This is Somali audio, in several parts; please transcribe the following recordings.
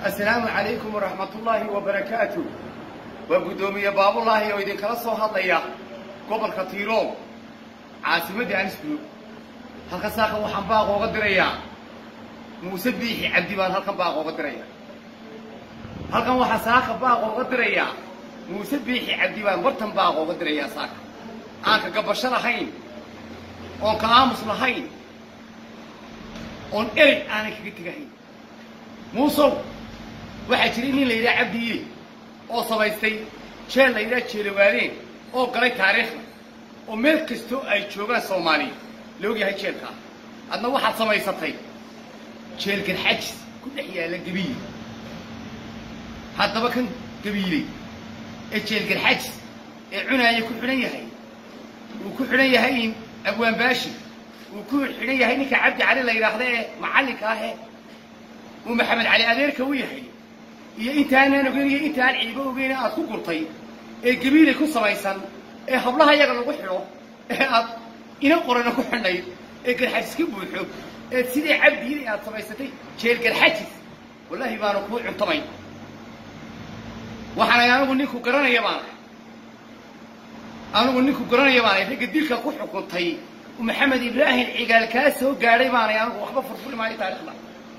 السلام عليكم ورحمة الله وبركاته. وقدومي باب الله ويدين كرسو هضليا قبل كثيرو عاصمة عنسبلو هلك ساقا وحنباق وقدريا مسبيحي عبدبان هلك باق وقدريا هلك وحساقا باق وقدريا مسبيحي عبدبان برتن باق وقدريا ساقا آنك قبشر هين اون كامس لهين اون إرق آنك كتغهين موصل waxay jireen in la yiraahdo Cabdi oo sameystay jeel la yiraahdo Jeelwaadeen oo galay taariikhda oo meel kasto ay joogaan Soomaali loo yahay jeelka adna waxaad samaysatay jeelkan xajis ku dhex yaala Gabiil haddaba kan Gabiil ee jeelkan xajis ee cunaya ku xiran yahay uu ku xiran yahay Abwaan Baashi uu ku xiran yahay ninka Cabdi Cali la yiraahdo ee macallinka ah ee Maxamed Cali adeerka uu yahay iyo intaana nagariyo intaan ciibo ogeena aad ku gurtay ee Gabiil ku samaysan ee hablaha iyaga lagu xiro ee aad ina qorana ku xidhay ee garxajis ka buuxo ee sidii Cabdi aad samaysatay jeel garxajis wallahi baanu ku cuntamay waxaan anigu ninku garanaya baan rag dilka ku xukuntay Maxamed Ibraahim Cigaal ka soo gaaray baan anigu waxba furfuri maayo taariikhda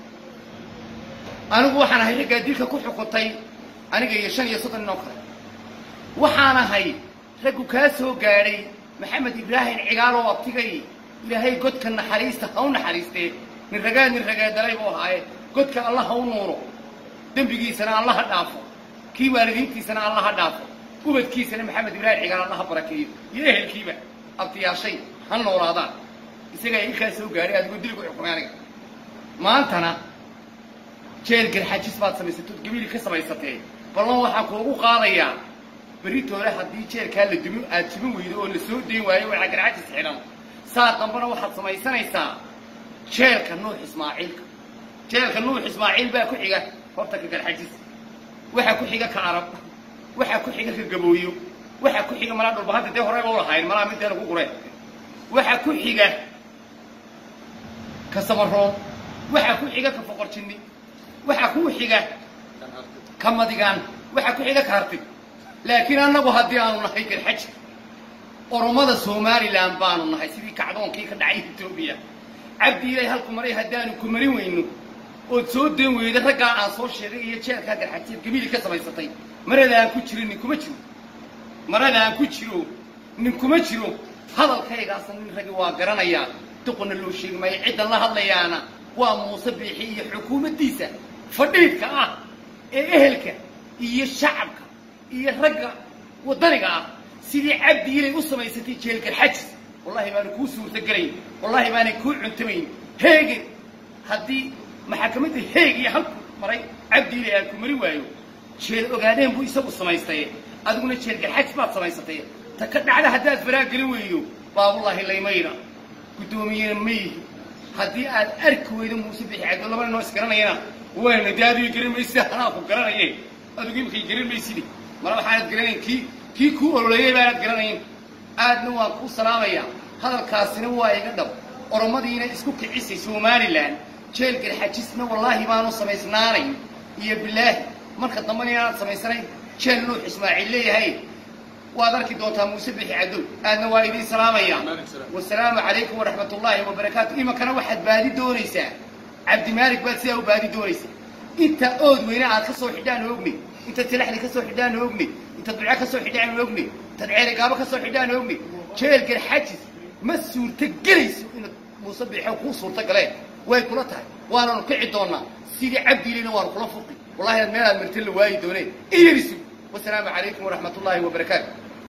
anigu waxaan ahay rag dilka ku xukuntay aniga iyo 35 nin oo kale waxaan ahay rag ka soo gaaray Maxamed Ibraahim Cigaal oo abtigay ilaahay godka naxariista ha u naxariistee min ragaa dalay oo ahay godka Allah ha u nuuro dambigiisana Allah ha dhaafo kii waalidiintiisana Allah ha dhaafo ubadkiisana Maxamed Ibraahim Cigaal Allah ha barakeeyo iyo ehelkiiba abtiyaashay han noolaadaan isaga ay ka soo gaaray adigu dilku xukumay aniga maantana jeel garxajis baad samaysatay Gabiil ka samaysatay ballan waxaan kuugu qaadayaa بريتو راح دي شير كان للدمو أتبو ويدو السود دي ويا ولا جرعت السحرام صار قنبنا واحد سماي سنة يسا شير كان نوح إسماعيل شير كان نوح إسماعيل بقى كل حاجة فرتك كالحجز وح كل حاجة كعرب وح كل حاجة كجبويو وح كل حاجة مراد البهاد ده هراء ولا هاي مراد مدة أنا كقرأ وح كل حاجة كسمرهم وح كل حاجة كفقر شني وح كل حاجة كمديان وح كل حاجة كهرتي لكن أنا بهدي أنا نحيك الحج ورمضة سومالي لامبان ونحي سيدي كعدون كي كدعيه التوبية عبدي إلي هالكمري هدان وكمري وينو وتسودين ويدا رجع عن صور شرعية شيء هذا الحج قبيل كسر يستطيع مرة لا كوتشرو نكومتشرو مرة لا كوتشرو نكومتشرو هذا الخير أصلا نرجع وقرنا يا تقول له شيء ما يعد الله يانا ومصبيحية حكومة ديسة فديتك إهلك هي الشعب iyo ragga wadaniga ah sidii Cabdi ilay u samaysatay jeelka xajis wallahi baan ku suurta galay wallahi baan ku cuntamay heeg hadii maxkamadda heeg iyo halku maray Cabdi ilay ku mari waayo jeel ogaadeen buu isagu samaystay adiguna jeelka xajis baad samaysatay ta ka dhacda hadaad faraag galin weeyo baa wallahi laymayna gudoomiye may hadii aad arki weydo Muuse Bixi Cabdi laba noo iskaranayna wayna daadii garin maysa anaa ku garanayay adigu imkii garin maysidii مرة حالة جرين كي كو ولا يبالد جرين عاد نوع كو سلامية هذا الكاسين هو يقدم ورمضينا اسكو كعيسي سومالي لان شيل كالحجسنا والله ما نص ميسناري يا بالله مركز ضمني أنا سميسناري شيل نوح إسماعيل لي هاي وأدرك دوتها Muuse Bixi Cabdi أنا وايدي سلامية والسلام عليكم ورحمة الله وبركاته إما كان واحد بادي دوريسا عبد المالك بس أو بادي دوريسا أنت أود وين عاد خصو حدان وابني أنت تلحني كسر حدان وابني أنت تدعي كسر حدان وابني تدعي رقابة كسر حدان وابني شيل الحجز مسؤول تجلس إن Muuse Bixi وخصور تجلس ويكونتها وأنا نقعد دونا سيدي عبدي لنا وارقلا فوقي والله المال مرتل وايد دوني إيه والسلام عليكم ورحمة الله وبركاته.